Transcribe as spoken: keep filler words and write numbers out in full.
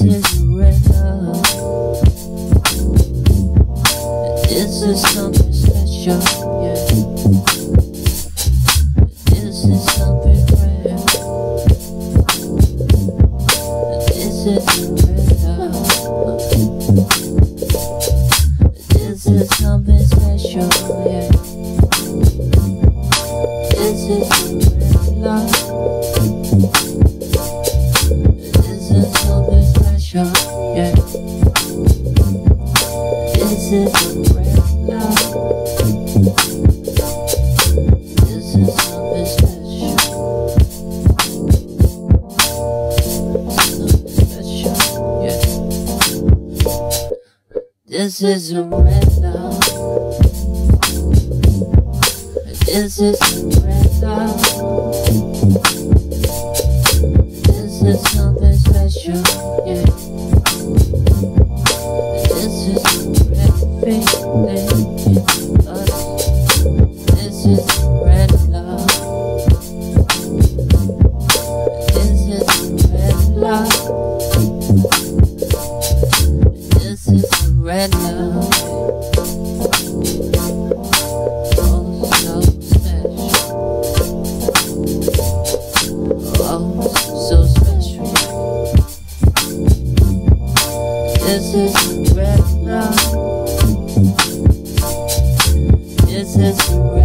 is red love. This is something special, yeah. This is something rare. This is red love. This is something special, yeah. This is red love. This is something special, yeah. This is red love. This is something special. Something special, yeah. This is a red love. This is red love. This is something special, yeah. This is red feeling in us. This is red love. This is red love. This is red love. This is red love. This is red